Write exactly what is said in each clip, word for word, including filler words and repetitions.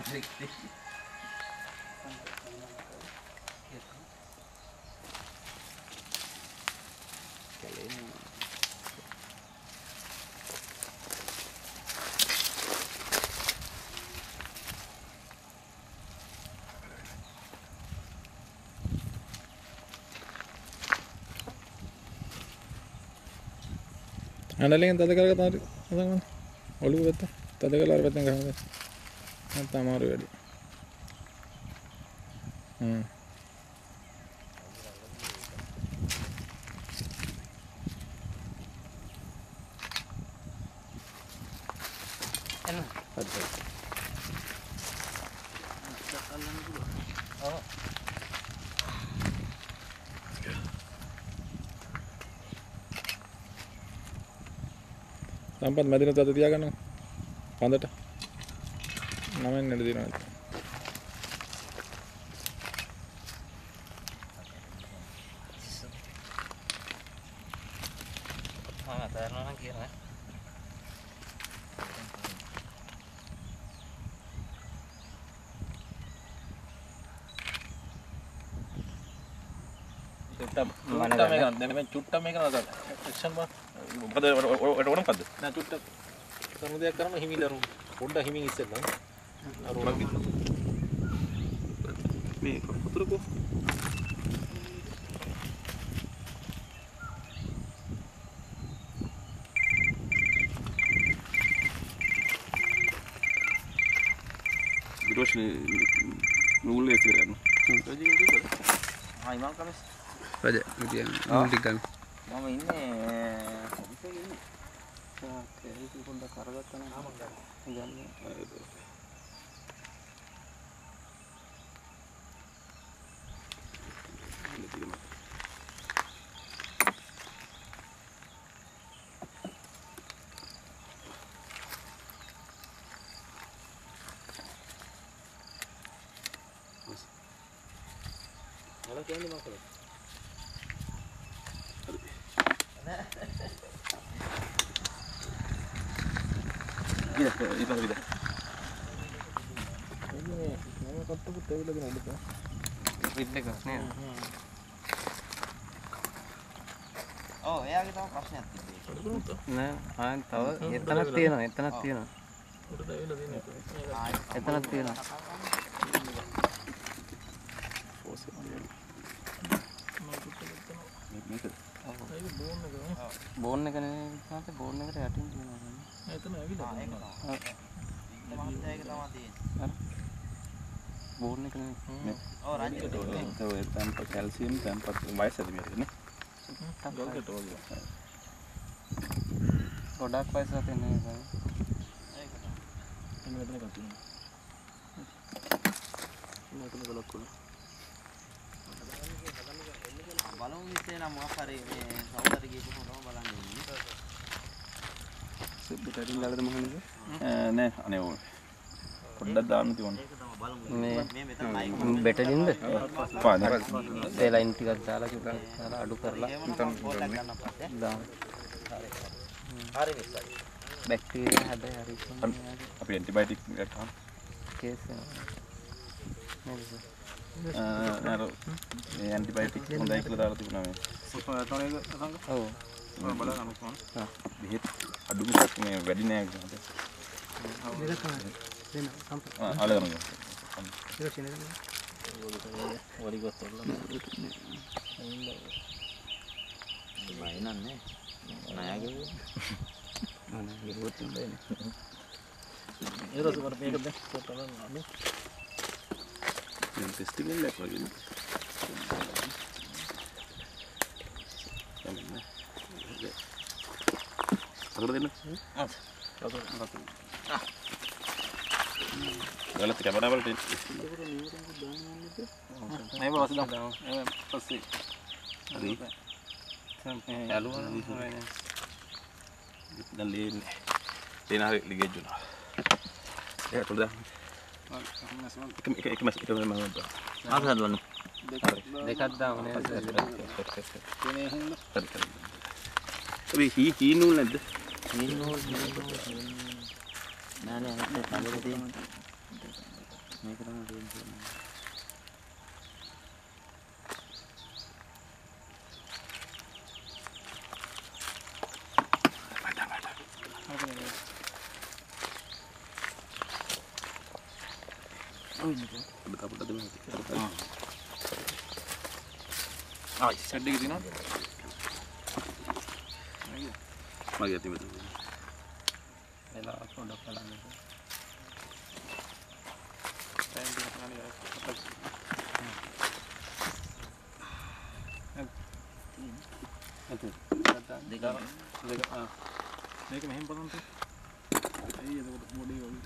Handling tadi kalau kita ada, ada mana? Olu betul. Tadi kalau ada betul nggak ada. Nanti amaru ada. Hmm. Enak. Ada. Oh. Sampai Madinah tadi dia kan, pandai tak? Namanya ni dia nanti. Mana tayar orang kira? Cutta mana mereka? Mereka cutta mereka nada. Action mah. Pada orang pada. Nah cutta. Kamu dia kerana himi daru. Honda himi isel lah. Orang gitu. Me, kotor ko. Terus ni nule sekarang. Jadi gitu. Ah, imam kami. Raja, dia multi kami. Mama ini bisa gini. Oke, itu pun dah karga tanah. Aman kan? Jangan. Kalau kian ni macam mana? Iya, itu sudah. Ini, nama kata pun tahu lagi nanti kan. Feedback kan? Oh, ya kita pasnya. Nah, ah, tahu. Itu nanti na, itu nanti na. Itu nanti na. Bone ne kene nanti bone ne kene atin dia na. Itu nak lagi dah. Bone ne kene. Oh, Raja. Itu tanpa kalsium, tanpa mais ada mirip ni. Gol ke tol. Produk paisa te ne bhai. Ini betul kan? Ini betul kalau kul. Balong ni nama apa hari ni? Saudara lagi pun orang balang ni. Sebab tadi dah ada mahal ni. Eh, ne, ane वो. Pernah dah nanti on. මේ බෙට දින්ද පාන ඒ line ටිකක් දාලා චුට්ටක් දාලා අඩු කරලා නිකන් දාන්න හරි විශ්වාසයි බැක්ටීරියා හැබැයි හරි අපි ඇන්ටිබයොටික් එකක් ගන්න කේස් වෙනවා අර මේ ඇන්ටිබයොටික් හොඳයි කියලා දාලා තිබුණා මේ තොන එක සංග ඔව් මම බලන්න අනුකම් හා බෙහෙත් අඩු මිසක් මේ වැඩි නෑ නේද දෙක තමයි දෙන්න සම්පූර්ණ ආ අලගන්න ඒක සිනේ වරි ගොතල්ලා බය නන්නේ නයාගේ අනේ ඉරුවත් නෑනේ ඒරස වර මේක දැන් කොටන අනු මේ ටෙස්ටිං එකක් වගේ නේ අතර දෙන්න ආ අතර අතර ආ ගලත් කැමරා වලට මේ බවස් දාමු මේ පස්සේ හරි ඇලුවා නම් දැන් ලේන්නේ ලේන හරි ලිගෙජ්ජුනා ඒක තුල දාන්න එක එක එක මස් එක මම ආස හදවන්න දෙකක් දාමු නේද හරි හරි අපි හී හී නූල් නැද්ද නෑ නෑ ඒක තමයි තියෙන්නේ මේක තමයි තියෙන්නේ. ආ සෙඩ් එක දිනනවා. මගේ අතින් මෙතන. එලා පොඩක් බලන්න. ටයිම් එක ගන්න දෙක දෙක ආ මේක මෙහෙම බලන්න තේ. අයිය එතකොට මොඩේ වගේ.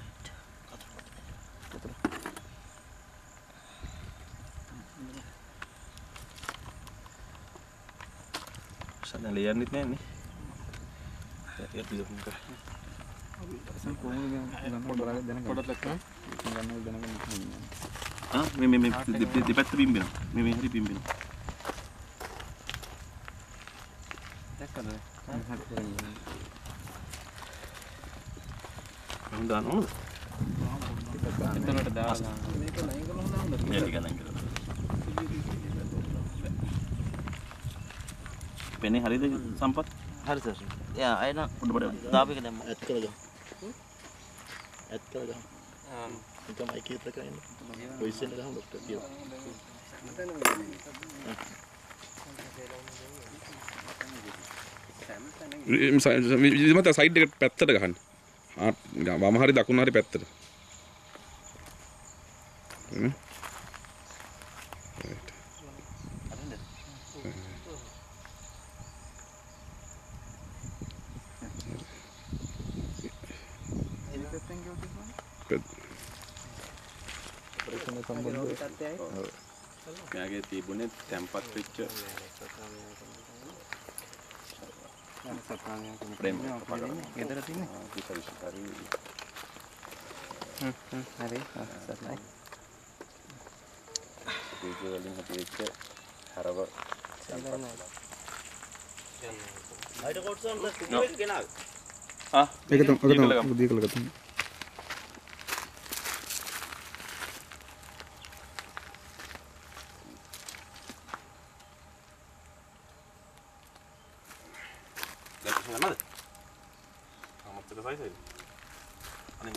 සද්දන් ලියන්නෙත් නෑනේ. ඒක පිළිගන්න කර. කොහොමද ගන්න පොඩ්ඩක් දැනගන්න. පොඩක් ලක්කම. ගන්න දැනගන්න. ආ මේ මේ මේ දෙපැත්ත පිම්බෙනවා. මේ මේ හරි පිම්බෙනවා. දැක්කද? හරි කරන්නේ. මම දාන්න ඕනද? එතනට දාලා මේක ලයින් කරලා හොඳ මේ ටික ලයින් කරලා. පෙනේ හරිද සම්පත්? හරි සර්. යා අයන පොඩ පොඩ දාපේක දැම්ම. ඇඩ් කරගමු. ඇඩ් කරගමු. ආ නිකන් මයික් එකට කරගෙන. වොයිස් එක ගහමු ડોක්ටර් කියලා. විදිමත සයිඩ් එකට පැත්තට ගහන්න. ආ වම හරි දකුණු හරි පැත්තට. නේ? මෙයාගේ තිබුණේ තැම්පත් වෙච්ච ප්‍රේම ගෙදර තියෙන්නේ. විශේෂකාරී හ්ම් හ්ම් හරි සර්ණයි. ඒක වලින් හදිච්ච හරව අයිට කොට්සන් කුඩු එක ගෙනාව. ආ ඒක තමයි ඒක තමයි දී කළා ගත්තා. යන්නද? අමතක සයිසයි. අනේ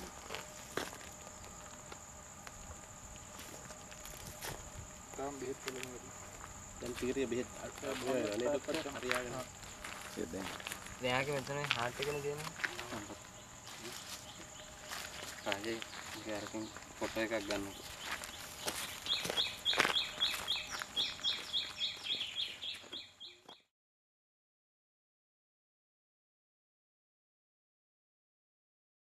තාම බෙහෙත් වලින් දැන් පිටිය බෙහෙත් අනේ දෙකට හරියාගෙන ඒ දැන් එයාගේ මෙතන හાર્ට් එකනේ තියෙන්නේ. කාගේ ගෑරකින් ෆොටෝ එකක් ගන්නකො